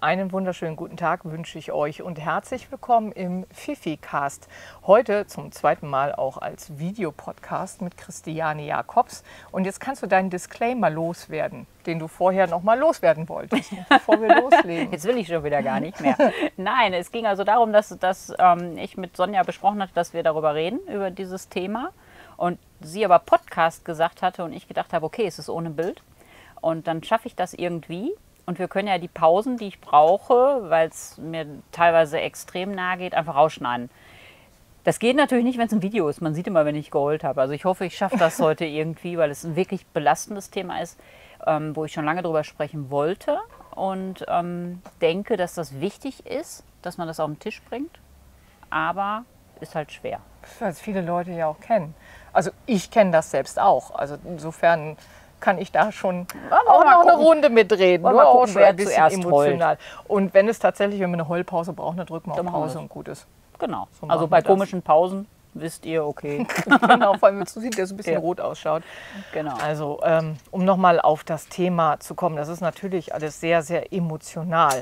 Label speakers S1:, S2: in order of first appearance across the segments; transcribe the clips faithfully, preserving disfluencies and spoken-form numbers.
S1: Einen wunderschönen guten Tag wünsche ich euch und herzlich willkommen im Fifi-Cast. Heute zum zweiten Mal auch als Videopodcast mit Christiane Jacobs. Und jetzt kannst du deinen Disclaimer loswerden, den du vorher noch mal loswerden wolltest, bevor wir loslegen.
S2: Jetzt will ich schon wieder gar nicht mehr. Nein, es ging also darum, dass, dass ähm, ich mit Sonja besprochen hatte, dass wir darüber reden, über dieses Thema. Und sie aber Podcast gesagt hatte und ich gedacht habe, okay, es ist ohne Bild. Und dann schaffe ich das irgendwie. Und wir können ja die Pausen, die ich brauche, weil es mir teilweise extrem nahe geht, einfach rausschneiden. Das geht natürlich nicht, wenn es ein Video ist. Man sieht immer, wenn ich geheult habe. Also ich hoffe, ich schaffe das heute irgendwie, weil es ein wirklich belastendes Thema ist, ähm, wo ich schon lange drüber sprechen wollte. Und ähm, denke, dass das wichtig ist, dass man das auf den Tisch bringt. Aber ist halt schwer.
S1: Was viele Leute ja auch kennen. Also ich kenne das selbst auch. Also insofern kann ich da schon auch noch eine Runde mitreden.
S2: Wollen wir
S1: Nur
S2: gucken,
S1: auch schon
S2: wer
S1: ein bisschen
S2: zuerst
S1: emotional.
S2: heult.
S1: Und wenn es tatsächlich, wenn wir eine Heulpause brauchen, dann drücken wir
S2: Dann
S1: auf
S2: machen wir
S1: Pause
S2: das.
S1: und gut ist.
S2: Genau.
S1: So
S2: Also
S1: machen
S2: bei
S1: wir das.
S2: komischen Pausen wisst ihr, okay.
S1: Genau, vor allem wenn du siehst, der so ein bisschen
S2: Ja.
S1: rot ausschaut.
S2: Genau.
S1: Also ähm, um nochmal auf das Thema zu kommen, das ist natürlich alles sehr, sehr emotional.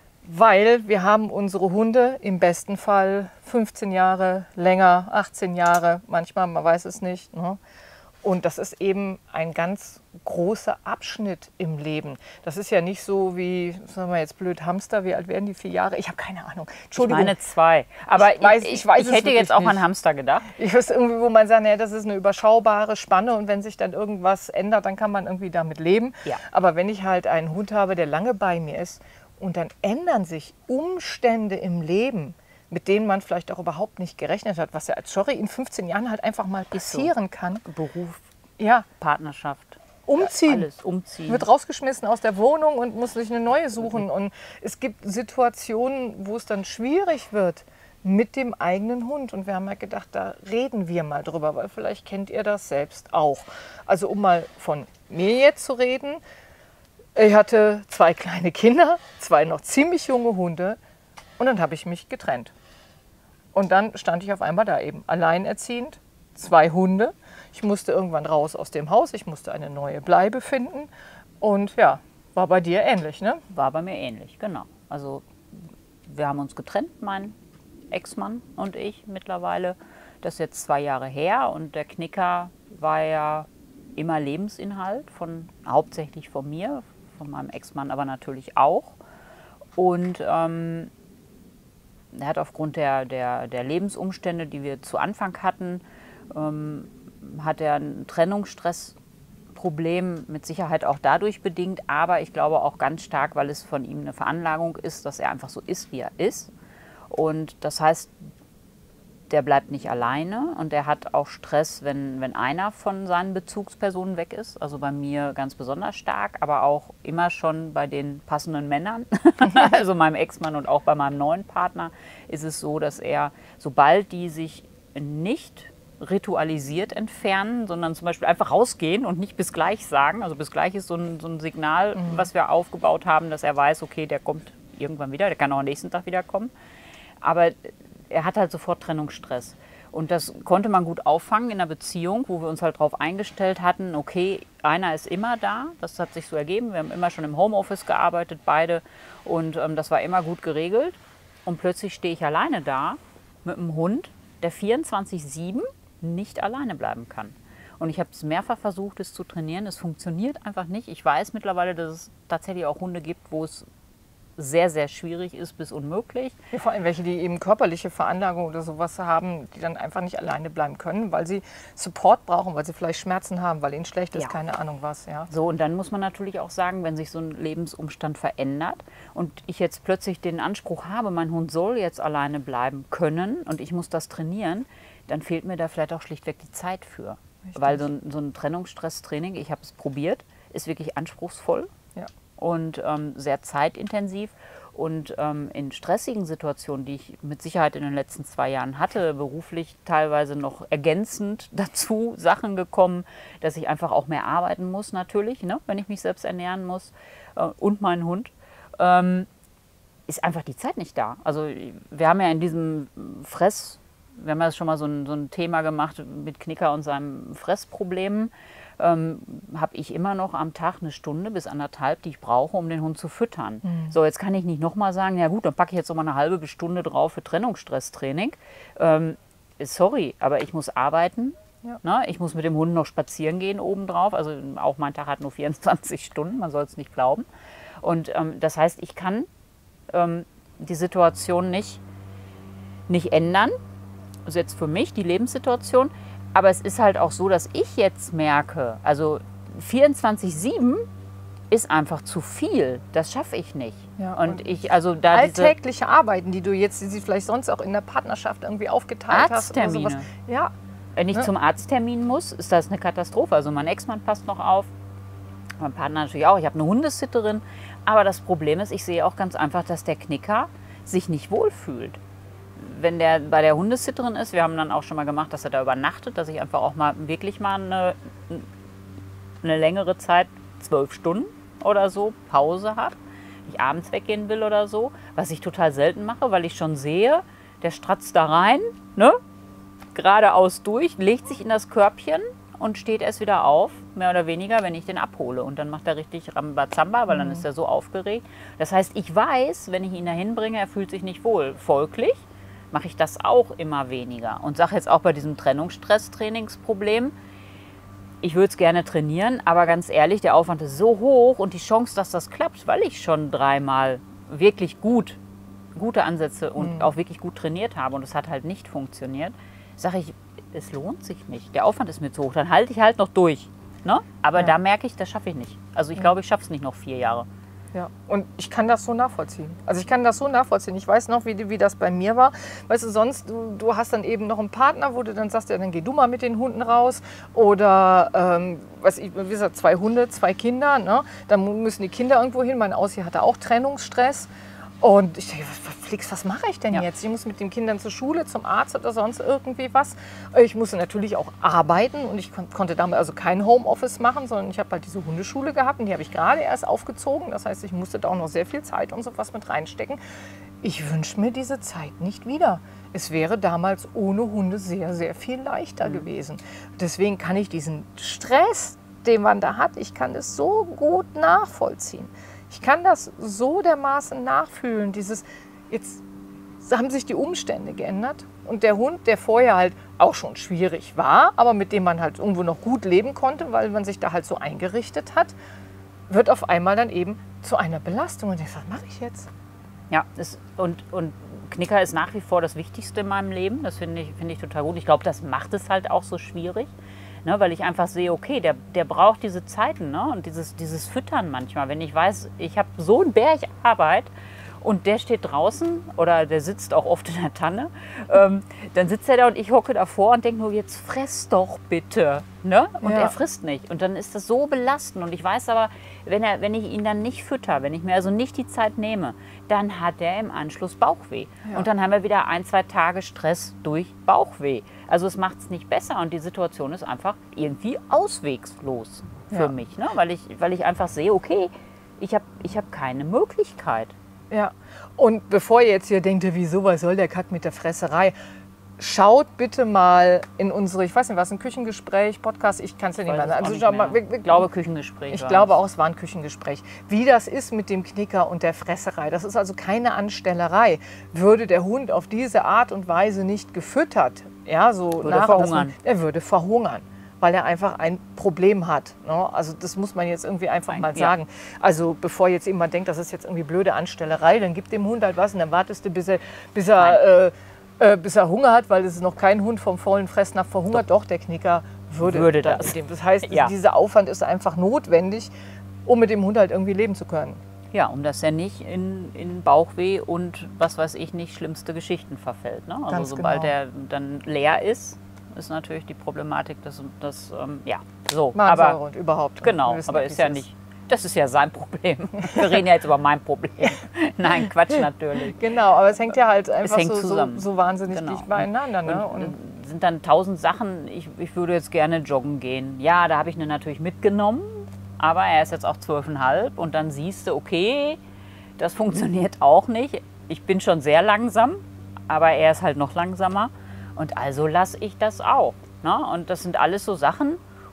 S1: Weil wir haben unsere Hunde im besten Fall fünfzehn Jahre, länger, achtzehn Jahre, manchmal, man weiß es nicht. Ne? Und das ist eben ein ganz großer Abschnitt im Leben. Das ist ja nicht so wie, sagen wir jetzt blöd, Hamster, wie alt werden die, vier Jahre? Ich habe keine Ahnung.
S2: Ich
S1: Entschuldigung.
S2: meine zwei. Aber
S1: Ich weiß-
S2: ich,
S1: ich weiß
S2: ich
S1: es
S2: hätte jetzt
S1: wirklich
S2: auch an
S1: nicht.
S2: Hamster gedacht.
S1: Ich weiß irgendwie, wo man sagt, naja, das ist eine überschaubare Spanne und wenn sich dann irgendwas ändert, dann kann man irgendwie damit leben.
S2: Ja.
S1: Aber wenn ich halt einen Hund habe, der lange bei mir ist und dann ändern sich Umstände im Leben, mit denen man vielleicht auch überhaupt nicht gerechnet hat, was ja als Schorri in fünfzehn Jahren halt einfach mal
S2: Ist so.
S1: passieren kann.
S2: Beruf,
S1: Ja,
S2: Partnerschaft.
S1: umziehen.
S2: Alles umziehen.
S1: Wird rausgeschmissen aus der Wohnung und muss sich eine neue suchen. Und es gibt Situationen, wo es dann schwierig wird mit dem eigenen Hund. Und wir haben ja gedacht, da reden wir mal drüber, weil vielleicht kennt ihr das selbst auch. Also um mal von mir jetzt zu reden. Ich hatte zwei kleine Kinder, zwei noch ziemlich junge Hunde und dann habe ich mich getrennt. Und dann stand ich auf einmal da eben, alleinerziehend, zwei Hunde. Ich musste irgendwann raus aus dem Haus, ich musste eine neue Bleibe finden. Und ja, war bei dir ähnlich, ne?
S2: War bei mir ähnlich, genau. Also wir haben uns getrennt, mein Ex-Mann und ich mittlerweile. Das ist jetzt zwei Jahre her und der Knicker war ja immer Lebensinhalt, von, hauptsächlich von mir, von meinem Ex-Mann aber natürlich auch. Und ähm, er hat aufgrund der, der, der Lebensumstände, die wir zu Anfang hatten, ähm, hat er ein Trennungsstressproblem, mit Sicherheit auch dadurch bedingt, aber ich glaube auch ganz stark, weil es von ihm eine Veranlagung ist, dass er einfach so ist, wie er ist. Und das heißt, der bleibt nicht alleine und er hat auch Stress, wenn, wenn einer von seinen Bezugspersonen weg ist. Also bei mir ganz besonders stark, aber auch immer schon bei den passenden Männern, also meinem Ex-Mann und auch bei meinem neuen Partner, ist es so, dass er, sobald die sich nicht ritualisiert entfernen, sondern zum Beispiel einfach rausgehen und nicht bis gleich sagen. Also bis gleich ist so ein, so ein Signal, mhm. was wir aufgebaut haben, dass er weiß, okay, der kommt irgendwann wieder, der kann auch am nächsten Tag wieder kommen. Aber er hat halt sofort Trennungsstress. Und das konnte man gut auffangen in einer Beziehung, wo wir uns halt darauf eingestellt hatten, okay, einer ist immer da, das hat sich so ergeben, wir haben immer schon im Homeoffice gearbeitet, beide, und ähm, das war immer gut geregelt. Und plötzlich stehe ich alleine da mit einem Hund, der vierundzwanzig sieben nicht alleine bleiben kann. Und ich habe es mehrfach versucht, es zu trainieren. Es funktioniert einfach nicht. Ich weiß mittlerweile, dass es tatsächlich auch Hunde gibt, wo es sehr, sehr schwierig ist bis unmöglich.
S1: Ja, vor allem welche, die eben körperliche Veranlagung oder sowas haben, die dann einfach nicht alleine bleiben können, weil sie Support brauchen, weil sie vielleicht Schmerzen haben, weil ihnen schlecht ist,
S2: Ja.
S1: keine Ahnung was. Ja.
S2: So, und dann muss man natürlich auch sagen, wenn sich so ein Lebensumstand verändert und ich jetzt plötzlich den Anspruch habe, mein Hund soll jetzt alleine bleiben können und ich muss das trainieren, dann fehlt mir da vielleicht auch schlichtweg die Zeit für.
S1: Richtig.
S2: Weil so ein, so ein Trennungsstresstraining, ich habe es probiert, ist wirklich anspruchsvoll.
S1: Ja.
S2: Und ähm, sehr zeitintensiv. Und ähm, in stressigen Situationen, die ich mit Sicherheit in den letzten zwei Jahren hatte, beruflich teilweise noch ergänzend dazu Sachen gekommen, dass ich einfach auch mehr arbeiten muss natürlich, ne, wenn ich mich selbst ernähren muss äh, und meinen Hund, ähm, ist einfach die Zeit nicht da. Also wir haben ja in diesem Fress, wir haben ja schon mal so ein, so ein Thema gemacht mit Knicker und seinem Fressproblemen. ähm, habe ich immer noch am Tag eine Stunde bis anderthalb, die ich brauche, um den Hund zu füttern. Mhm. So, jetzt kann ich nicht nochmal sagen, ja gut, dann packe ich jetzt nochmal eine halbe Stunde drauf für Trennungsstresstraining. Ähm, sorry, aber ich muss arbeiten. Ja. Ne? Ich muss mit dem Hund noch spazieren gehen obendrauf. Also auch mein Tag hat nur vierundzwanzig Stunden, man soll es nicht glauben. Und ähm, das heißt, ich kann ähm, die Situation nicht, nicht ändern. Also jetzt für mich, die Lebenssituation. Aber es ist halt auch so, dass ich jetzt merke, also vierundzwanzig sieben ist einfach zu viel. Das schaffe ich nicht.
S1: Ja,
S2: und,
S1: und
S2: ich, also da
S1: alltägliche Arbeiten, die du jetzt, die sie vielleicht sonst auch in der Partnerschaft irgendwie aufgeteilt
S2: Arzttermine.
S1: hast. Oder sowas. Ja.
S2: Wenn ich ja. zum Arzttermin muss, ist das eine Katastrophe. Also mein Ex-Mann passt noch auf, mein Partner natürlich auch. Ich habe eine Hundesitterin. Aber das Problem ist, ich sehe auch ganz einfach, dass der Knicker sich nicht wohlfühlt. Wenn der bei der Hundesitterin ist, wir haben dann auch schon mal gemacht, dass er da übernachtet, dass ich einfach auch mal wirklich mal eine, eine längere Zeit, zwölf Stunden oder so, Pause habe. Ich abends weggehen will oder so, was ich total selten mache, weil ich schon sehe, der stratzt da rein, ne? Geradeaus durch, legt sich in das Körbchen und steht erst wieder auf, mehr oder weniger, wenn ich den abhole. Und dann macht er richtig Rambazamba, weil mhm. dann ist er so aufgeregt. Das heißt, ich weiß, wenn ich ihn dahin bringe, er fühlt sich nicht wohl. Folglich mache ich das auch immer weniger. Und sage jetzt auch bei diesem Trennungsstress-Trainingsproblem, ich würde es gerne trainieren, aber ganz ehrlich, der Aufwand ist so hoch und die Chance, dass das klappt, weil ich schon dreimal wirklich gut, gute Ansätze und mhm. auch wirklich gut trainiert habe und es hat halt nicht funktioniert, sage ich, es lohnt sich nicht. Der Aufwand ist mir zu hoch. Dann halte ich halt noch durch. Ne? Aber ja. da merke ich, das schaffe ich nicht. Also ich ja. glaube, ich schaffe es nicht noch vier Jahre.
S1: Ja, und ich kann das so nachvollziehen. Also ich kann das so nachvollziehen. Ich weiß noch, wie, wie das bei mir war. Weißt du, sonst, du, du hast dann eben noch einen Partner, wo du dann sagst, ja, dann geh du mal mit den Hunden raus. Oder, ähm, weiß ich, wie gesagt, zwei Hunde, zwei Kinder. Ne? Dann müssen die Kinder irgendwo hin. Mein Aussie hatte auch Trennungsstress. Und ich denke, Flix, was mache ich denn ja. jetzt? Ich muss mit den Kindern zur Schule, zum Arzt oder sonst irgendwie was. Ich musste natürlich auch arbeiten und ich kon konnte damit also kein Homeoffice machen, sondern ich habe halt diese Hundeschule gehabt und die habe ich gerade erst aufgezogen. Das heißt, ich musste da auch noch sehr viel Zeit und sowas mit reinstecken. Ich wünsche mir diese Zeit nicht wieder. Es wäre damals ohne Hunde sehr, sehr viel leichter mhm. gewesen. Deswegen kann ich diesen Stress, den man da hat, ich kann es so gut nachvollziehen. Ich kann das so dermaßen nachfühlen. Dieses, jetzt haben sich die Umstände geändert und der Hund, der vorher halt auch schon schwierig war, aber mit dem man halt irgendwo noch gut leben konnte, weil man sich da halt so eingerichtet hat, wird auf einmal dann eben zu einer Belastung. Und ich sage, was mache ich jetzt?
S2: Ja, das, und, und Knicker ist nach wie vor das Wichtigste in meinem Leben. Das finde ich, finde ich total gut. Ich glaube, das macht es halt auch so schwierig. Ne, weil ich einfach sehe, okay, der, der braucht diese Zeiten, ne, und dieses, dieses Füttern manchmal. Wenn ich weiß, ich habe so einen Berg Arbeit und der steht draußen oder der sitzt auch oft in der Tanne, ähm, dann sitzt er da und ich hocke davor und denke nur, jetzt fress doch bitte. Ne? Und ja. er frisst nicht. Und dann ist das so belastend. Und ich weiß aber, wenn, er, wenn ich ihn dann nicht fütter, wenn ich mir also nicht die Zeit nehme, dann hat er im Anschluss Bauchweh. Ja. Und dann haben wir wieder ein, zwei Tage Stress durch Bauchweh. Also es macht es nicht besser und die Situation ist einfach irgendwie auswegslos für ja. mich. Ne? Weil, ich, weil ich einfach sehe, okay, ich habe ich hab keine Möglichkeit.
S1: Ja, und bevor ihr jetzt hier denkt, wieso, was soll der Kack mit der Fresserei? Schaut bitte mal in unsere, ich weiß nicht, was, ein Küchengespräch, Podcast, ich kann es ja nicht mehr sagen. Also,
S2: nicht
S1: mal, wir, wir,
S2: ich glaube Küchengespräch.
S1: Ich glaube auch, es war ein Küchengespräch. Wie das ist mit dem Knicker und der Fresserei, das ist also keine Anstellerei. Würde der Hund auf diese Art und Weise nicht gefüttert, ja, so
S2: würde
S1: nach,
S2: verhungern.
S1: Man, er würde verhungern, weil er einfach ein Problem hat. Ne? Also das muss man jetzt irgendwie einfach
S2: Nein,
S1: mal
S2: ja.
S1: sagen. Also bevor jetzt jemand denkt, das ist jetzt irgendwie blöde Anstellerei, dann gib dem Hund halt was und dann wartest du, bis er, bis er, äh, äh, bis er Hunger hat, weil es ist noch kein Hund vom vollen Fressnapf verhungert. Doch, Doch der Knicker würde,
S2: würde das.
S1: Dem. Das heißt,
S2: ja.
S1: dieser Aufwand ist einfach notwendig, um mit dem Hund halt irgendwie leben zu können.
S2: Ja, um dass er nicht in, in Bauchweh und was weiß ich nicht, schlimmste Geschichten verfällt. Ne? Also
S1: Ganz
S2: sobald
S1: genau.
S2: er dann leer ist, ist natürlich die Problematik, dass das, ähm, ja, so.
S1: Magensäure
S2: Aber,
S1: und überhaupt.
S2: Genau, aber ist ja ist. nicht, das ist ja sein Problem. Wir reden ja jetzt über mein Problem. Nein, Quatsch natürlich.
S1: Genau, aber es hängt ja halt einfach
S2: hängt
S1: so, so, so wahnsinnig
S2: genau.
S1: dicht beieinander. Ne?
S2: Und, und sind dann tausend Sachen, ich, ich würde jetzt gerne joggen gehen. Ja, da habe ich ihn natürlich mitgenommen, aber er ist jetzt auch zwölfeinhalb und dann siehst du, okay, das funktioniert auch nicht. Ich bin schon sehr langsam, aber er ist halt noch langsamer. Und also lasse ich das auch. Ne? Und das sind alles so Sachen,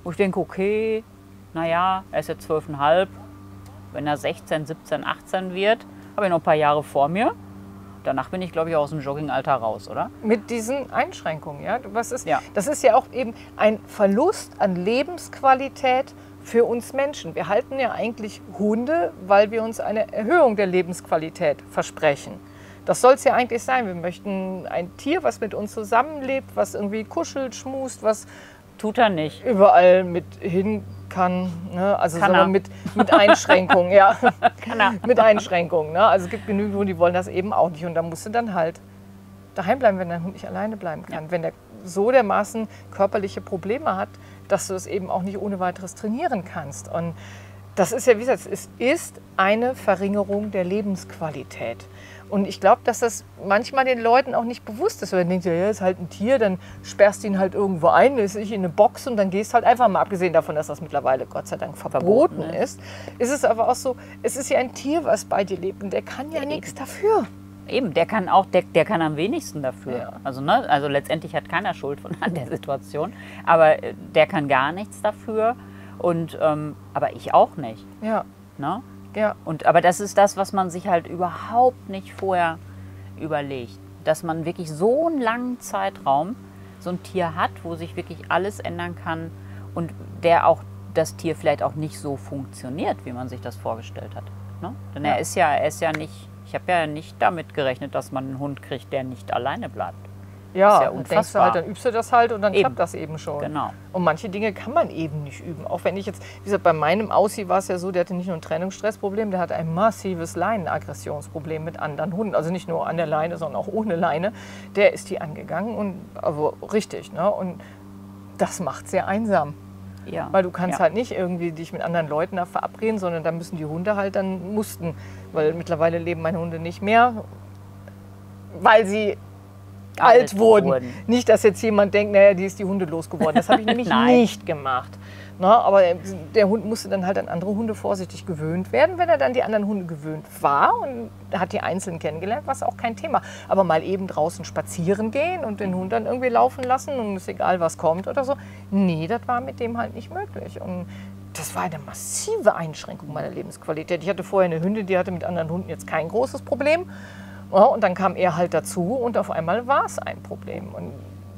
S2: wo ich denke, okay, naja, er ist jetzt zwölf Komma fünf, wenn er sechzehn, siebzehn, achtzehn wird, habe ich noch ein paar Jahre vor mir. Danach bin ich, glaube ich, aus dem Joggingalter raus, oder?
S1: Mit diesen Einschränkungen, ja. Was ist,
S2: Ja.
S1: Das ist ja auch eben ein Verlust an Lebensqualität für uns Menschen. Wir halten ja eigentlich Hunde, weil wir uns eine Erhöhung der Lebensqualität versprechen. Das soll es ja eigentlich sein. Wir möchten ein Tier, was mit uns zusammenlebt, was irgendwie kuschelt, schmust, was
S2: Tut er nicht.
S1: überall mit hin kann. Ne? Also
S2: Kann
S1: sagen wir
S2: er.
S1: mit, mit Einschränkungen, ja.
S2: Kann er.
S1: Mit Einschränkungen. Ne? Also es gibt genügend Hunde, die wollen das eben auch nicht. Und da musst du dann halt daheim bleiben, wenn dein Hund nicht alleine bleiben kann. Ja. Wenn der so dermaßen körperliche Probleme hat, dass du es eben auch nicht ohne weiteres trainieren kannst. Und das ist ja, wie gesagt, es ist eine Verringerung der Lebensqualität. Und ich glaube, dass das manchmal den Leuten auch nicht bewusst ist. Oder denkt, ja, ist halt ein Tier, dann sperrst du ihn halt irgendwo ein, ist nicht in eine Box und dann gehst halt einfach mal, abgesehen davon, dass das mittlerweile Gott sei Dank verboten,
S2: Verboten
S1: ist, ist es aber auch so, es ist ja ein Tier, was bei dir lebt und der kann ja nichts dafür.
S2: Eben, der kann auch, der, der kann am wenigsten dafür.
S1: Ja.
S2: Also, ne, also letztendlich hat keiner Schuld von an der Situation, aber äh, der kann gar nichts dafür und ähm, aber ich auch nicht.
S1: Ja,
S2: Ne?
S1: ja.
S2: Und, aber das ist das, was man sich halt überhaupt nicht vorher überlegt. Dass man wirklich so einen langen Zeitraum so ein Tier hat, wo sich wirklich alles ändern kann und der auch das Tier vielleicht auch nicht so funktioniert, wie man sich das vorgestellt hat. Ne? Denn
S1: Ja.
S2: er ist ja, er ist ja nicht, ich habe ja nicht damit gerechnet, dass man einen Hund kriegt, der nicht alleine bleibt.
S1: Ja,
S2: Ist ja
S1: dann denkst du
S2: unfassbar.
S1: halt, dann übst du das halt und dann
S2: Eben.
S1: klappt das eben schon.
S2: Genau.
S1: Und manche Dinge kann man eben nicht üben. Auch wenn ich jetzt, wie gesagt, bei meinem Aussie war es ja so, der hatte nicht nur ein Trennungsstressproblem, der hatte ein massives Leinenaggressionsproblem mit anderen Hunden. Also nicht nur an der Leine, sondern auch ohne Leine. Der ist die angegangen und also richtig. Ne? Und das macht sehr einsam.
S2: Ja.
S1: Weil du kannst
S2: ja.
S1: halt nicht irgendwie dich mit anderen Leuten da verabreden, sondern da müssen die Hunde halt dann mussten. Weil mittlerweile leben meine Hunde nicht mehr, weil sie alt,
S2: Alt
S1: wurden.
S2: wurden.
S1: Nicht, dass jetzt jemand denkt, naja, die ist die Hunde losgeworden. Das habe ich nämlich
S2: Nein.
S1: nicht gemacht. Na, aber der Hund musste dann halt an andere Hunde vorsichtig gewöhnt werden, wenn er dann die anderen Hunde gewöhnt war und hat die einzeln kennengelernt, war es auch kein Thema. Aber mal eben draußen spazieren gehen und den Hund dann irgendwie laufen lassen und ist egal, was kommt oder so. Nee, das war mit dem halt nicht möglich. Und das war eine massive Einschränkung meiner Lebensqualität. Ich hatte vorher eine Hündin, die hatte mit anderen Hunden jetzt kein großes Problem. Ja, und dann kam er halt dazu und auf einmal war es ein Problem. Und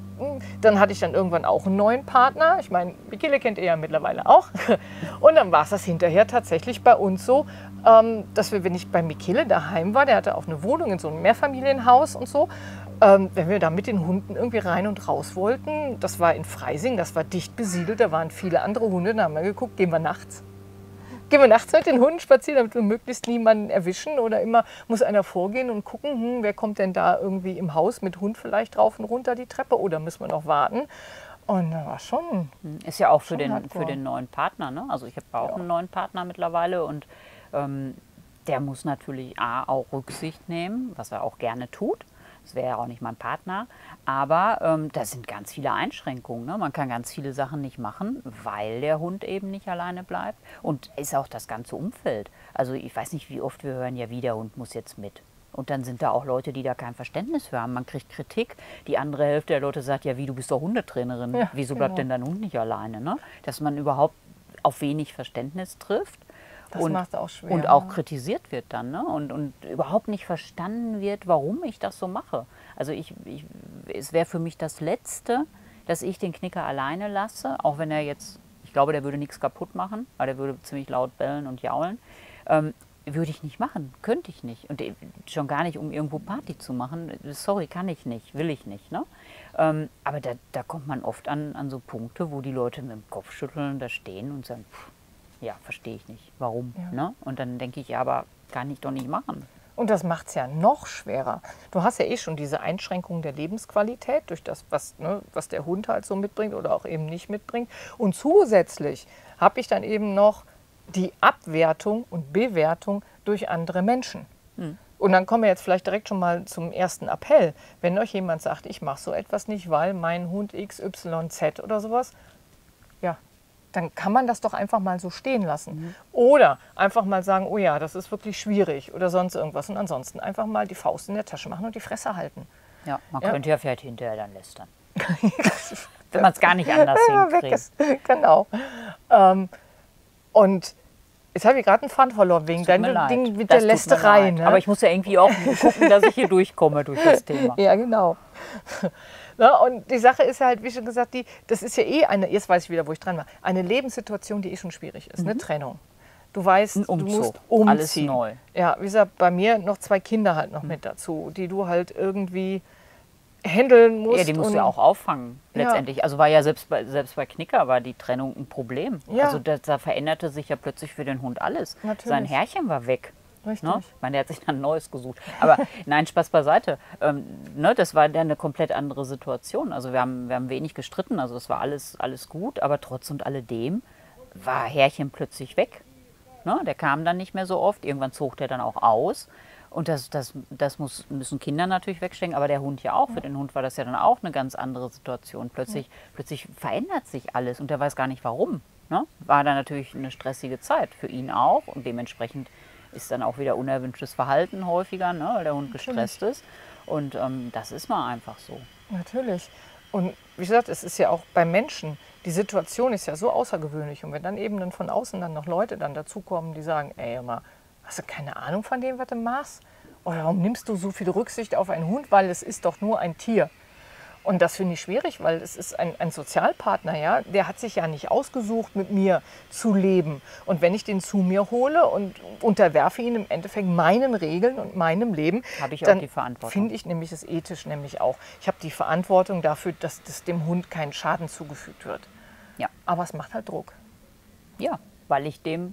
S1: dann hatte ich dann irgendwann auch einen neuen Partner. Ich meine, Michele kennt ihr ja mittlerweile auch. Und dann war es das hinterher tatsächlich bei uns so, ähm, dass wir, wenn ich bei Michele daheim war, der hatte auch eine Wohnung in so einem Mehrfamilienhaus und so, ähm, wenn wir da mit den Hunden irgendwie rein und raus wollten, das war in Freising, das war dicht besiedelt, da waren viele andere Hunde, da haben wir geguckt, gehen wir nachts. Gehen wir nachts mit den Hunden spazieren, damit wir möglichst niemanden erwischen oder immer muss einer vorgehen und gucken, hm, wer kommt denn da irgendwie im Haus mit Hund vielleicht rauf und runter die Treppe oder müssen wir noch warten? Und das war schon...
S2: Ist ja auch für
S1: Schon
S2: den,
S1: hardcore.
S2: für den neuen Partner. Ne? Also ich habe auch
S1: Ja.
S2: einen neuen Partner mittlerweile und ähm, der muss natürlich A, auch Rücksicht nehmen, was er auch gerne tut. Das wäre ja auch nicht mein Partner. Aber ähm, da sind ganz viele Einschränkungen. Ne? Man kann ganz viele Sachen nicht machen, weil der Hund eben nicht alleine bleibt. Und ist auch das ganze Umfeld. Also ich weiß nicht, wie oft wir hören, ja, wie der Hund muss jetzt mit. Und dann sind da auch Leute, die da kein Verständnis für haben. Man kriegt Kritik. Die andere Hälfte der Leute sagt, ja, wie, du bist doch Hundetrainerin.
S1: Ja,
S2: Wieso bleibt
S1: genau.
S2: denn dein Hund nicht alleine? Ne? Dass man überhaupt auf wenig Verständnis trifft.
S1: Das
S2: und,
S1: macht's auch schwer,
S2: Und auch
S1: ja.
S2: kritisiert wird dann. Ne? Und, und überhaupt nicht verstanden wird, warum ich das so mache. Also ich, ich, es wäre für mich das Letzte, dass ich den Knicker alleine lasse. Auch wenn er jetzt, ich glaube, der würde nichts kaputt machen, weil der würde ziemlich laut bellen und jaulen. Ähm, würde ich nicht machen, könnte ich nicht. Und schon gar nicht, um irgendwo Party zu machen. Sorry, kann ich nicht, will ich nicht. Ne? Ähm, aber da, da kommt man oft an, an so Punkte, wo die Leute mit dem Kopf schütteln, da stehen und sagen, pff, ja, verstehe ich nicht, warum.
S1: Ja.
S2: Ne? Und dann denke ich, ja, aber kann ich doch nicht machen.
S1: Und das macht es ja noch schwerer. Du hast ja eh schon diese Einschränkung der Lebensqualität durch das, was, ne, was der Hund halt so mitbringt oder auch eben nicht mitbringt. Und zusätzlich habe ich dann eben noch die Abwertung und Bewertung durch andere Menschen.
S2: Hm.
S1: Und dann kommen wir jetzt vielleicht direkt schon mal zum ersten Appell. Wenn euch jemand sagt, ich mache so etwas nicht, weil mein Hund X Y Z oder sowas, ja, dann kann man das doch einfach mal so stehen lassen.
S2: Mhm.
S1: Oder einfach mal sagen, oh ja, das ist wirklich schwierig oder sonst irgendwas. Und ansonsten einfach mal die Faust in der Tasche machen und die Fresse halten.
S2: Ja, man
S1: Ja.
S2: könnte ja vielleicht hinterher dann lästern. wenn man es gar nicht anders hinkriegt.
S1: Weg ist. Genau. Ähm, und jetzt habe ich gerade einen Pfand verloren wegen deinem Ding mit
S2: das
S1: der Lästerei. Ne?
S2: Aber ich muss ja irgendwie auch gucken, dass ich hier durchkomme durch das Thema.
S1: Ja, genau. Na, und die Sache ist ja halt, wie schon gesagt, die, das ist ja eh eine, jetzt weiß ich wieder, wo ich dran war, eine Lebenssituation, die eh schon schwierig ist, mhm. eine Trennung. Du weißt, du musst umziehen.
S2: Alles neu.
S1: Ja, wie gesagt, bei mir noch zwei Kinder halt noch mhm. mit dazu, die du halt irgendwie handeln musst.
S2: Ja, die musst du ja auch auffangen, letztendlich. Ja. Also war ja selbst bei, selbst bei Knicker war die Trennung ein Problem. Ja. Also da, da veränderte sich ja plötzlich für den Hund alles. Natürlich. Sein Herrchen war weg. Richtig. Ne? Ich meine, der hat sich dann ein neues gesucht. Aber nein, Spaß beiseite. Ähm, ne, das war dann eine komplett andere Situation. Also wir haben, wir haben wenig gestritten, also es war alles, alles gut, aber trotz und alledem war Herrchen plötzlich weg. Ne? Der kam dann nicht mehr so oft, irgendwann zog der dann auch aus. Und das, das, das muss, müssen Kinder natürlich wegstecken, aber der Hund ja auch. Für den Hund war das ja dann auch eine ganz andere Situation. Plötzlich, ja. plötzlich verändert sich alles und der weiß gar nicht warum. Ne? War dann natürlich eine stressige Zeit für ihn auch und dementsprechend ist dann auch wieder unerwünschtes Verhalten häufiger, ne? Weil der Hund gestresst ist. Und ähm, das ist mal einfach so.
S1: Natürlich. Und wie gesagt, es ist ja auch bei Menschen, die Situation ist ja so außergewöhnlich. Und wenn dann eben dann von außen dann noch Leute dann dazukommen, die sagen, ey, mal, hast du keine Ahnung von dem, was du machst? Oder warum nimmst du so viel Rücksicht auf einen Hund? Weil es ist doch nur ein Tier. Und das finde ich schwierig, weil es ist ein, ein Sozialpartner, ja, der hat sich ja nicht ausgesucht, mit mir zu leben. Und wenn ich den zu mir hole und unterwerfe ihn im Endeffekt meinen Regeln und meinem Leben,
S2: habe ich
S1: dann
S2: auch die Verantwortung.
S1: Finde ich nämlich es ethisch nämlich auch. Ich habe die Verantwortung dafür, dass das dem Hund kein Schaden zugefügt wird.
S2: Ja.
S1: Aber es macht halt Druck.
S2: Ja, weil ich dem,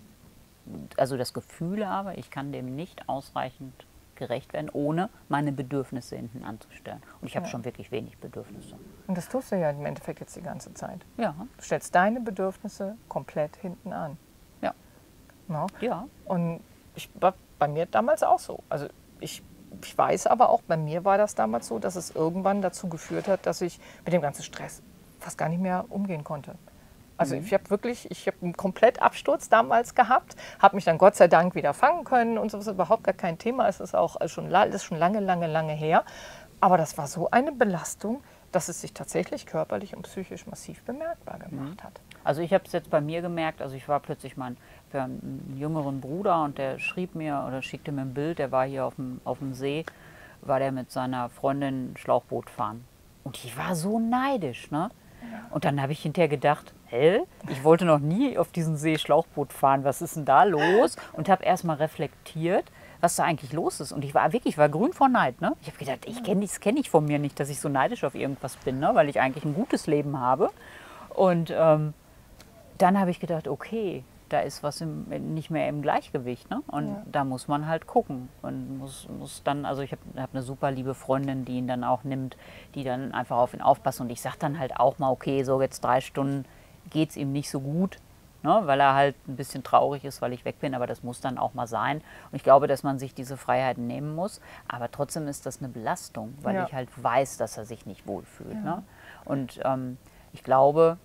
S2: also das Gefühl habe, ich kann dem nicht ausreichend gerecht werden, ohne meine Bedürfnisse hinten anzustellen. Und ich habe ja. schon wirklich wenig Bedürfnisse.
S1: Und das tust du ja im Endeffekt jetzt die ganze Zeit.
S2: Ja.
S1: Du stellst deine Bedürfnisse komplett hinten an.
S2: Ja.
S1: No?
S2: Ja.
S1: Und ich war bei mir damals auch so. Also ich, ich weiß aber auch, bei mir war das damals so, dass es irgendwann dazu geführt hat, dass ich mit dem ganzen Stress fast gar nicht mehr umgehen konnte. Also ich habe wirklich, ich habe einen komplett Absturz damals gehabt, habe mich dann Gott sei Dank wieder fangen können und so, was überhaupt gar kein Thema. Es ist auch schon, das ist schon lange, lange, lange her. Aber das war so eine Belastung, dass es sich tatsächlich körperlich und psychisch massiv bemerkbar gemacht hat.
S2: Also ich habe es jetzt bei mir gemerkt, also ich war plötzlich mein, für einen jüngeren Bruder und der schrieb mir oder schickte mir ein Bild, der war hier auf dem, auf dem See, war der mit seiner Freundin Schlauchboot fahren. Und ich war so neidisch, ne? Und dann habe ich hinterher gedacht, hä, ich wollte noch nie auf diesen See Schlauchboot fahren, was ist denn da los? Und habe erst mal reflektiert, was da eigentlich los ist. Und ich war wirklich, ich war grün vor Neid. Ne? Ich habe gedacht, ich kenn, das kenne ich von mir nicht, dass ich so neidisch auf irgendwas bin, ne? Weil ich eigentlich ein gutes Leben habe. Und ähm, dann habe ich gedacht, okay, da ist was im, nicht mehr im Gleichgewicht. Ne? Und ja. da muss man halt gucken. Und muss, muss dann, also ich habe hab eine super liebe Freundin, die ihn dann auch nimmt, die dann einfach auf ihn aufpasst. Und ich sage dann halt auch mal, okay, so jetzt drei Stunden geht es ihm nicht so gut, ne? Weil er halt ein bisschen traurig ist, weil ich weg bin. Aber das muss dann auch mal sein. Und ich glaube, dass man sich diese Freiheiten nehmen muss. Aber trotzdem ist das eine Belastung, weil ja. ich halt weiß, dass er sich nicht wohlfühlt. Ja. Ne? Und ähm, ich glaube,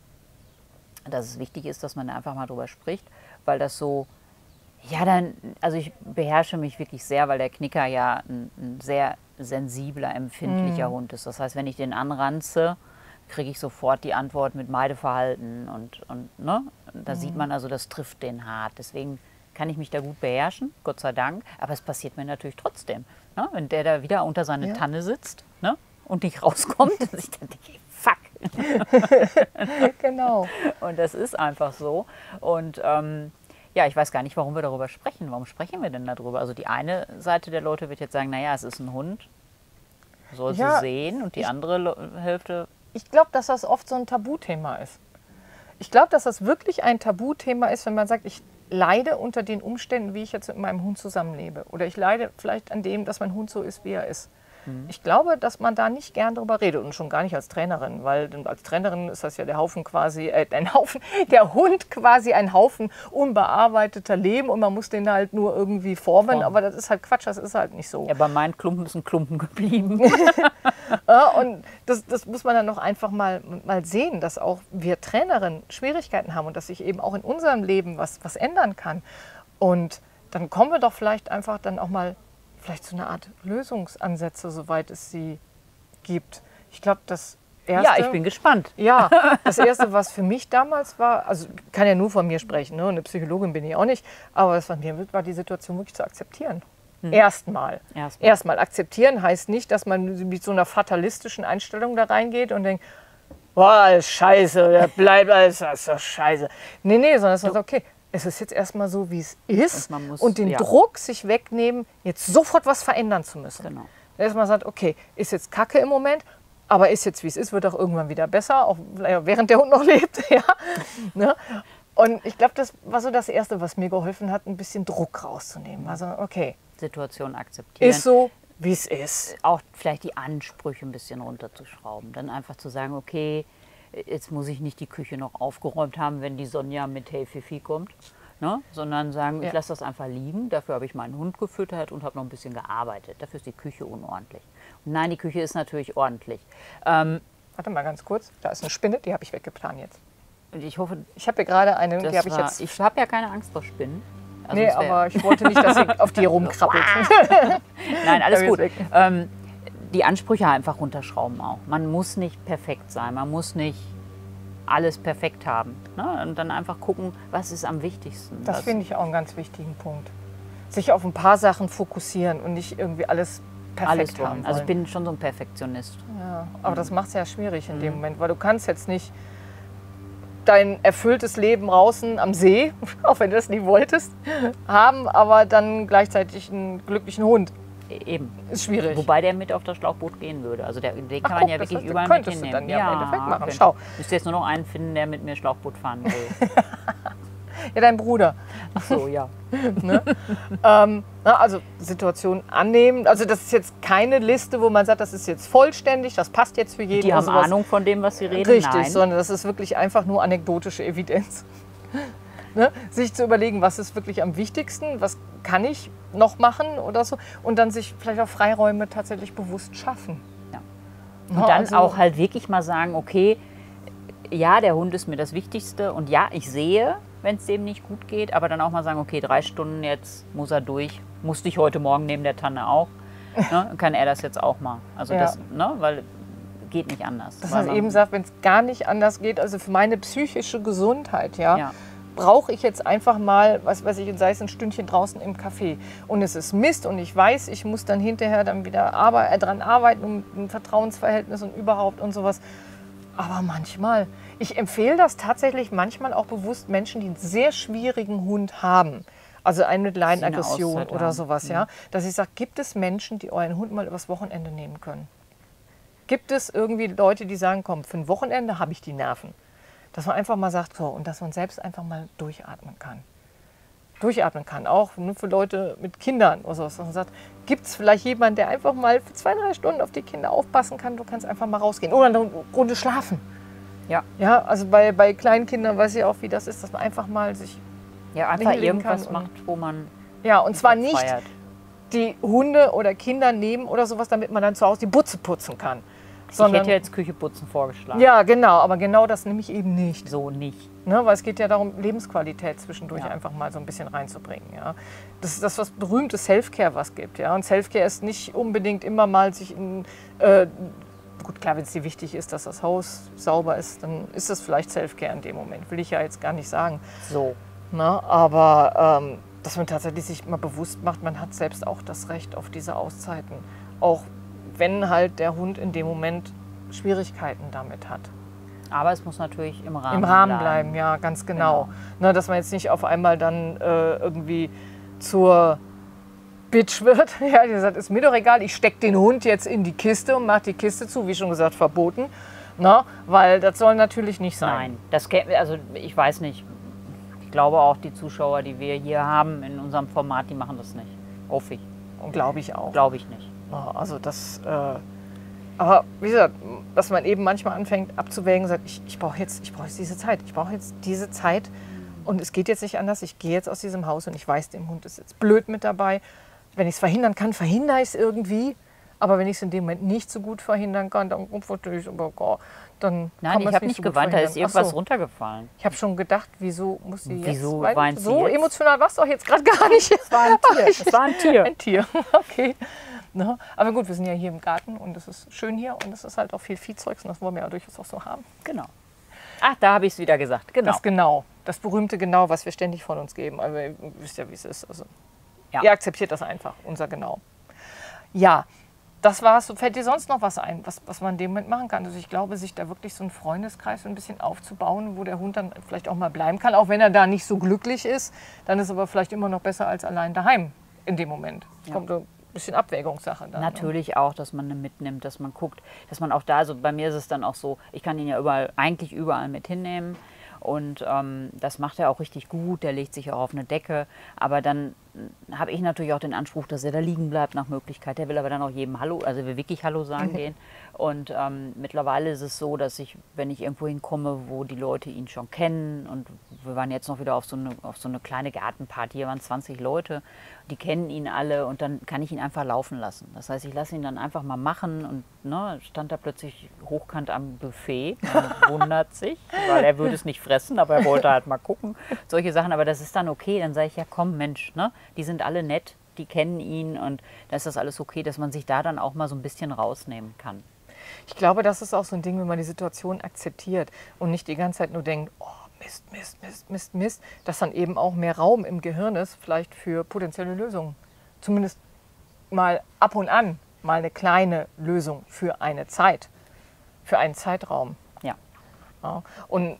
S2: dass es wichtig ist, dass man da einfach mal drüber spricht, weil das so, ja dann, also ich beherrsche mich wirklich sehr, weil der Knicker ja ein, ein sehr sensibler, empfindlicher mm. Hund ist. Das heißt, wenn ich den anranze, kriege ich sofort die Antwort mit Meideverhalten und, und ne, da mm. sieht man also, das trifft den hart. Deswegen kann ich mich da gut beherrschen, Gott sei Dank, aber es passiert mir natürlich trotzdem. Ne? Wenn der da wieder unter seine ja. Tanne sitzt, ne, und nicht rauskommt, dass ich dann denke, fuck.
S1: Genau.
S2: Und das ist einfach so. Und ähm, ja, ich weiß gar nicht, warum wir darüber sprechen. Warum sprechen wir denn darüber? Also die eine Seite der Leute wird jetzt sagen, naja, es ist ein Hund, soll
S1: ja,
S2: sie sehen. Und die ich, andere Hälfte...
S1: Ich glaube, dass das oft so ein Tabuthema ist. Ich glaube, dass das wirklich ein Tabuthema ist, wenn man sagt, ich leide unter den Umständen, wie ich jetzt mit meinem Hund zusammenlebe. Oder ich leide vielleicht an dem, dass mein Hund so ist, wie er ist. Ich glaube, dass man da nicht gern drüber redet und schon gar nicht als Trainerin, weil als Trainerin ist das ja der Haufen quasi, äh, ein Haufen, der Hund quasi ein Haufen unbearbeiteter Leben und man muss den halt nur irgendwie formen, Form. Aber das ist halt Quatsch, das ist halt nicht so.
S2: Ja, bei meinen Klumpen ist ein Klumpen geblieben.
S1: Ja, und das, das muss man dann noch einfach mal, mal sehen, dass auch wir Trainerinnen Schwierigkeiten haben und dass sich eben auch in unserem Leben was, was ändern kann. Und dann kommen wir doch vielleicht einfach dann auch mal vielleicht so eine Art Lösungsansätze, soweit es sie gibt. Ich glaube, dass Erste,
S2: Ja, ich bin gespannt.
S1: Ja, das Erste, was für mich damals war, also ich kann ja nur von mir sprechen, ne? Eine Psychologin bin ich auch nicht, aber was von mir war die Situation wirklich zu akzeptieren. Hm. Erstmal.
S2: Erstmal.
S1: Erstmal akzeptieren heißt nicht, dass man mit so einer fatalistischen Einstellung da reingeht und denkt, boah, alles scheiße, der bleibt alles, das ist doch scheiße. Nee, nee, sondern es ist okay. Es ist jetzt erstmal so, wie es ist
S2: und, man muss,
S1: und den
S2: ja.
S1: Druck sich wegnehmen, jetzt sofort was verändern zu müssen.
S2: Genau.
S1: Erstmal sagt, okay, ist jetzt Kacke im Moment, aber ist jetzt, wie es ist, wird auch irgendwann wieder besser, auch während der Hund noch lebt. Ja. Ne? Und ich glaube, das war so das Erste, was mir geholfen hat, ein bisschen Druck rauszunehmen. Also, okay.
S2: Situation akzeptieren.
S1: Ist so, wie es ist.
S2: Auch vielleicht die Ansprüche ein bisschen runterzuschrauben. Dann einfach zu sagen, okay, jetzt muss ich nicht die Küche noch aufgeräumt haben, wenn die Sonja mit Hey Fifi kommt. Ne? Sondern sagen,
S1: Ja.
S2: ich lasse das einfach liegen. Dafür habe ich meinen Hund gefüttert und habe noch ein bisschen gearbeitet. Dafür ist die Küche unordentlich. Und nein, die Küche ist natürlich ordentlich. Ähm,
S1: Warte mal ganz kurz, da ist eine Spinne, die habe ich weggetan jetzt.
S2: und ich hoffe,
S1: Ich habe hier gerade eine,
S2: das
S1: die habe ich
S2: war,
S1: jetzt...
S2: ich habe ja keine Angst vor Spinnen. Also
S1: nee,
S2: es wär-
S1: aber ich wollte nicht, dass sie auf die rumkrabbelt.
S2: Nein, alles
S1: Da
S2: gut.
S1: wird's weg.
S2: Ähm, die Ansprüche einfach runterschrauben auch. Man muss nicht perfekt sein, man muss nicht alles perfekt haben. Ne? Und dann einfach gucken, was ist am wichtigsten.
S1: Das
S2: Was-
S1: finde ich auch einen ganz wichtigen Punkt. Sich auf ein paar Sachen fokussieren und nicht irgendwie alles perfekt
S2: alles
S1: haben
S2: wollen.
S1: wollen.
S2: Also ich bin schon so ein Perfektionist.
S1: Ja, aber das macht es ja schwierig in
S2: Mhm.
S1: dem Moment, weil du kannst jetzt nicht dein erfülltes Leben draußen am See, auch wenn du das nie wolltest, haben, aber dann gleichzeitig einen glücklichen Hund.
S2: E- Eben.
S1: Ist schwierig.
S2: Wobei der mit auf das Schlauchboot gehen würde. Also der, den kann
S1: Ach,
S2: man
S1: guck,
S2: ja
S1: das
S2: wirklich
S1: heißt,
S2: überall
S1: den
S2: mit
S1: könntest du
S2: hinnehmen.
S1: dann ja im Endeffekt machen.
S2: könnte-
S1: Schau.
S2: Müsste jetzt nur noch einen finden, der mit mir Schlauchboot fahren will.
S1: Ja, dein Bruder.
S2: Ach so, ja.
S1: ähm, na, also Situation annehmen. Also das ist jetzt keine Liste, wo man sagt, das ist jetzt vollständig, das passt jetzt für jeden.
S2: Die haben
S1: sowas.
S2: Ahnung von dem, was sie reden.
S1: Richtig,
S2: Nein.
S1: sondern das ist wirklich einfach nur anekdotische Evidenz. Ne? Sich zu überlegen, was ist wirklich am wichtigsten, was kann ich noch machen oder so und dann sich vielleicht auch Freiräume tatsächlich bewusst schaffen.
S2: Ja.
S1: Ne,
S2: Und dann
S1: also-
S2: auch halt wirklich mal sagen, okay, ja, der Hund ist mir das Wichtigste und ja, ich sehe, wenn es dem nicht gut geht, aber dann auch mal sagen, okay, drei Stunden jetzt muss er durch, musste ich heute Morgen neben der Tanne auch, ne, kann er das jetzt auch mal. Also
S1: Ja.
S2: das, ne, weil geht nicht anders.
S1: Dass
S2: Weil
S1: man eben sagt, wenn es gar nicht anders geht, also für meine psychische Gesundheit, ja,
S2: Ja.
S1: brauche ich jetzt einfach mal, was weiß ich, sei es ein Stündchen draußen im Café. Und es ist Mist und ich weiß, ich muss dann hinterher dann wieder arbe äh, dran arbeiten, um ein Vertrauensverhältnis und überhaupt und sowas. Aber manchmal, ich empfehle das tatsächlich manchmal auch bewusst Menschen, die einen sehr schwierigen Hund haben. Also einen mit Leidenaggression
S2: Auszeit
S1: oder
S2: haben.
S1: sowas, ja. Dass ich sage, gibt es Menschen, die euren Hund mal übers Wochenende nehmen können? Gibt es irgendwie Leute, die sagen, komm, für ein Wochenende habe ich die Nerven? Dass man einfach mal sagt, so, und dass man selbst einfach mal durchatmen kann. Durchatmen kann, auch nur für Leute mit Kindern oder sowas. Dass man sagt, gibt es vielleicht jemanden, der einfach mal für zwei, drei Stunden auf die Kinder aufpassen kann? Du kannst einfach mal rausgehen oder eine Runde schlafen.
S2: Ja.
S1: Ja, also bei, bei kleinen Kindern weiß ich auch, wie das ist, dass man einfach mal sich,
S2: Ja, einfach
S1: hinlegen
S2: irgendwas
S1: kann und-
S2: macht, wo man
S1: ja, und zwar nicht
S2: feiert.
S1: die Hunde oder Kinder nehmen oder sowas, damit man dann zu Hause die Butze putzen kann.
S2: Ich
S1: Sondern,
S2: hätte jetzt Küche putzen vorgeschlagen.
S1: ja, genau, aber genau das nehme ich eben nicht.
S2: So nicht.
S1: Ne, weil es geht ja darum, Lebensqualität zwischendurch
S2: Ja.
S1: einfach mal so ein bisschen reinzubringen. Ja. Das ist das, was berühmte Selfcare was gibt. Ja. Und Selfcare ist nicht unbedingt immer mal sich in, äh, gut klar, wenn es dir wichtig ist, dass das Haus sauber ist, dann ist das vielleicht Selfcare in dem Moment, will ich ja jetzt gar nicht sagen.
S2: So.
S1: Ne, aber ähm, dass man tatsächlich sich mal bewusst macht, man hat selbst auch das Recht auf diese Auszeiten. Auch wenn halt der Hund in dem Moment Schwierigkeiten damit hat.
S2: Aber es muss natürlich im Rahmen
S1: Im Rahmen
S2: bleiben.
S1: bleiben, ja, ganz genau. Ne, dass man jetzt nicht auf einmal dann äh, irgendwie zur Bitch wird. Ja, die sagt, ist mir doch egal, ich stecke den Hund jetzt in die Kiste und mache die Kiste zu, wie schon gesagt, verboten. Ne, weil das soll natürlich nicht sein.
S2: Nein, das kennt, also ich weiß nicht. Ich glaube auch die Zuschauer, die wir hier haben in unserem Format, die machen das nicht. Hoffe ich.
S1: Und glaube ich auch.
S2: Glaube ich nicht.
S1: Ja, also das, äh, aber wie gesagt, dass man eben manchmal anfängt abzuwägen und sagt, ich, ich brauche jetzt, ich brauche jetzt diese Zeit, ich brauche jetzt diese Zeit und es geht jetzt nicht anders, ich gehe jetzt aus diesem Haus und ich weiß, dem Hund ist jetzt blöd mit dabei. Wenn ich es verhindern kann, verhindere ich es irgendwie, aber wenn ich es in dem Moment nicht so gut verhindern kann, dann natürlich, aber oh, dann
S2: Nein,
S1: kann
S2: ich
S1: man's
S2: habe nicht
S1: so gut
S2: geweint, da ist
S1: verhindern. Ach
S2: irgendwas
S1: so.
S2: runtergefallen.
S1: Ich habe schon gedacht, wieso muss sie jetzt
S2: Wieso
S1: weinen?
S2: weint sie
S1: So
S2: jetzt?
S1: emotional war es doch jetzt gerade gar nicht.
S2: Es war ein Tier. Es war ein Tier.
S1: Ein Tier, okay. Ne? Aber gut, wir sind ja hier im Garten und es ist schön hier und es ist halt auch viel Viehzeugs und das wollen wir ja durchaus auch so haben.
S2: Genau. Ach, da habe ich es wieder gesagt. Genau.
S1: Das Genau, das berühmte Genau, was wir ständig von uns geben. Aber ihr wisst ja, wie es ist. Also,
S2: Ja.
S1: Ihr akzeptiert das einfach, unser Genau. Ja, das war's. Fällt dir sonst noch was ein, was, was man in dem Moment machen kann? Also ich glaube, sich da wirklich so einen Freundeskreis so ein bisschen aufzubauen, wo der Hund dann vielleicht auch mal bleiben kann, auch wenn er da nicht so glücklich ist, dann ist aber vielleicht immer noch besser als allein daheim in dem Moment.
S2: Ja.
S1: Kommt so ein bisschen Abwägungssache dann.
S2: Natürlich auch, dass man ihn mitnimmt, dass man guckt, dass man auch da, also bei mir ist es dann auch so, ich kann ihn ja überall, eigentlich überall mit hinnehmen und ähm, das macht er auch richtig gut, der legt sich auch auf eine Decke, aber dann habe ich natürlich auch den Anspruch, dass er da liegen bleibt nach Möglichkeit. Der will aber dann auch jedem Hallo, also will wirklich Hallo sagen gehen. Und ähm, mittlerweile ist es so, dass ich, wenn ich irgendwo hinkomme, wo die Leute ihn schon kennen und wir waren jetzt noch wieder auf so eine, auf so eine kleine Gartenparty, hier waren zwanzig Leute, die kennen ihn alle und dann kann ich ihn einfach laufen lassen. Das heißt, ich lasse ihn dann einfach mal machen und ne, stand da plötzlich hochkant am Buffet und wundert sich, weil er würde es nicht fressen, aber er wollte halt mal gucken. Solche Sachen, aber das ist dann okay. Dann sage ich, ja komm Mensch, ne, die sind alle nett, die kennen ihn und da ist das alles okay, dass man sich da dann auch mal so ein bisschen rausnehmen kann.
S1: Ich glaube, das ist auch so ein Ding, wenn man die Situation akzeptiert und nicht die ganze Zeit nur denkt, oh Mist, Mist, Mist, Mist, Mist, dass dann eben auch mehr Raum im Gehirn ist, vielleicht für potenzielle Lösungen. Zumindest mal ab und an mal eine kleine Lösung für eine Zeit, für einen Zeitraum.
S2: Ja.
S1: Ja. Und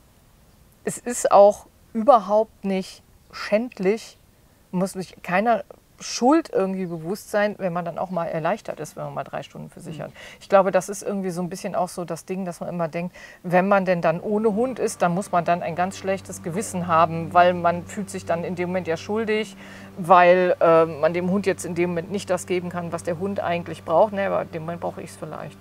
S1: es ist auch überhaupt nicht schändlich, muss sich keiner Schuld irgendwie bewusst sein, wenn man dann auch mal erleichtert ist, wenn man mal drei Stunden für sich hat. Ich glaube, das ist irgendwie so ein bisschen auch so das Ding, dass man immer denkt, wenn man denn dann ohne Hund ist, dann muss man dann ein ganz schlechtes Gewissen haben, weil man fühlt sich dann in dem Moment ja schuldig, weil äh, man dem Hund jetzt in dem Moment nicht das geben kann, was der Hund eigentlich braucht. Nee, aber in dem Moment brauche ich es vielleicht.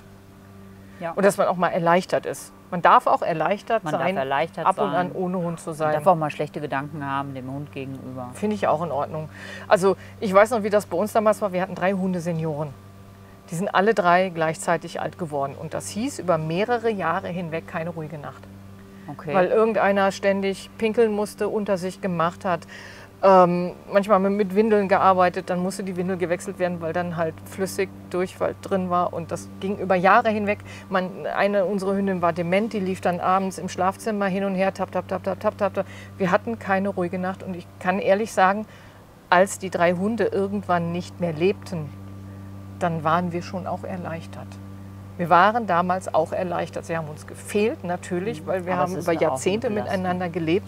S2: Ja.
S1: Und dass man auch mal erleichtert ist. Man darf auch erleichtert
S2: Man
S1: sein,
S2: darf erleichtert
S1: ab und
S2: sein.
S1: an ohne Hund zu
S2: Man
S1: sein.
S2: darf auch mal schlechte Gedanken haben dem Hund gegenüber.
S1: Finde ich auch in Ordnung. Also ich weiß noch, wie das bei uns damals war. Wir hatten drei Hundesenioren. Die sind alle drei gleichzeitig alt geworden. Und das hieß über mehrere Jahre hinweg keine ruhige Nacht.
S2: Okay.
S1: Weil irgendeiner ständig pinkeln musste, unter sich gemacht hat. Ähm, manchmal haben wir mit Windeln gearbeitet, dann musste die Windel gewechselt werden, weil dann halt flüssig Durchfall drin war. Und das ging über Jahre hinweg. Man, eine unserer Hündin war dement, die lief dann abends im Schlafzimmer hin und her, tap, tap, tap, tap, tap, tap. Wir hatten keine ruhige Nacht. Und ich kann ehrlich sagen, als die drei Hunde irgendwann nicht mehr lebten, dann waren wir schon auch erleichtert. Wir waren damals auch erleichtert. Sie haben uns gefehlt, natürlich, weil wir
S2: Aber
S1: haben
S2: es ist
S1: über
S2: ja auch
S1: Jahrzehnte
S2: eine Belastung.
S1: miteinander gelebt.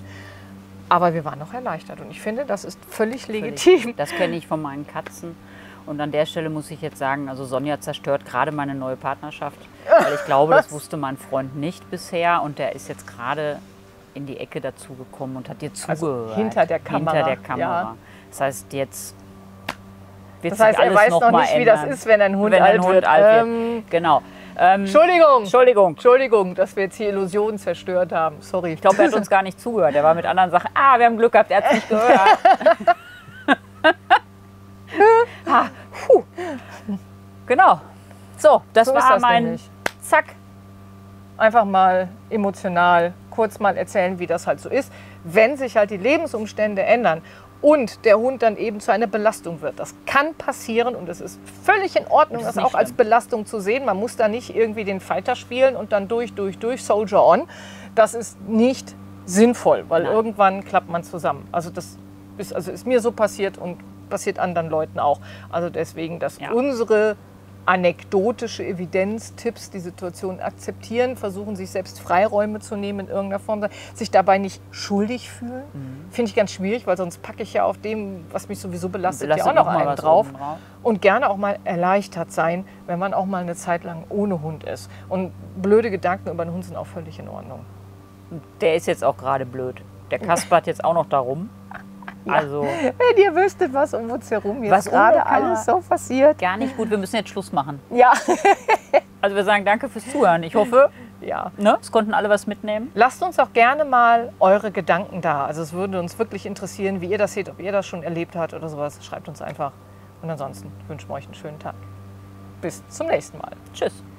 S1: Aber wir waren noch erleichtert und ich finde, das ist völlig
S2: Völlig.
S1: legitim.
S2: Das kenne ich von meinen Katzen. Und an der Stelle muss ich jetzt sagen, also Sonja zerstört gerade meine neue Partnerschaft. Weil ich glaube, das wusste mein Freund nicht bisher. Und der ist jetzt gerade in die Ecke dazugekommen und hat dir zugehört.
S1: Also hinter der Kamera,
S2: Hinter der Kamera.
S1: ja.
S2: Das heißt, jetzt wird
S1: Das heißt,
S2: sich
S1: er
S2: alles
S1: weiß
S2: noch,
S1: noch
S2: mal
S1: nicht, wie das
S2: ändern.
S1: ist, wenn ein Hund
S2: wenn
S1: alt
S2: ein Hund
S1: wird.
S2: alt
S1: Ähm,
S2: wird. Genau. Ähm,
S1: Entschuldigung.
S2: Entschuldigung.
S1: Entschuldigung, dass wir jetzt hier Illusionen zerstört haben. Sorry.
S2: Ich glaube, er hat uns gar nicht zugehört. Er war mit anderen Sachen. Ah, wir haben Glück gehabt, er hat es nicht gehört. ah, puh. Genau. So, das
S1: So ist
S2: war
S1: das
S2: mein
S1: nämlich.
S2: Zack.
S1: Einfach mal emotional kurz mal erzählen, wie das halt so ist. Wenn sich halt die Lebensumstände ändern und der Hund dann eben zu einer Belastung wird. Das kann passieren und es ist völlig in Ordnung,
S2: Das ist
S1: das
S2: nicht
S1: auch als
S2: schlimm.
S1: Belastung zu sehen. Man muss da nicht irgendwie den Fighter spielen und dann durch, durch, durch, Soldier on. Das ist nicht sinnvoll, weil
S2: Nein.
S1: irgendwann klappt man zusammen. Also das ist, also ist mir so passiert und passiert anderen Leuten auch. Also deswegen, dass
S2: Ja.
S1: unsere anekdotische Evidenz, Tipps, die Situation akzeptieren, versuchen sich selbst Freiräume zu nehmen in irgendeiner Form, sich dabei nicht schuldig fühlen.
S2: Mhm.
S1: Finde ich ganz schwierig, weil sonst packe ich ja auf dem, was mich sowieso belastet,
S2: Belastet
S1: ja auch noch
S2: noch mal
S1: einen
S2: was
S1: drauf.
S2: oben drauf.
S1: Und gerne auch mal erleichtert sein, wenn man auch mal eine Zeit lang ohne Hund ist. Und blöde Gedanken über den Hund sind auch völlig in Ordnung.
S2: Der ist jetzt auch gerade blöd. Der kaspert jetzt auch noch darum. Also
S1: Wenn ihr wüsstet, was um uns herum jetzt
S2: Was
S1: gerade
S2: unlecker.
S1: alles so passiert.
S2: gar nicht gut. Wir müssen jetzt Schluss machen.
S1: Ja.
S2: Also wir sagen danke fürs Zuhören. Ich hoffe,
S1: ja.
S2: ne, es konnten alle was mitnehmen.
S1: Lasst uns auch gerne mal eure Gedanken da. Also es würde uns wirklich interessieren, wie ihr das seht, ob ihr das schon erlebt habt oder sowas. Schreibt uns einfach. Und ansonsten wünschen wir euch einen schönen Tag. Bis zum nächsten Mal.
S2: Tschüss.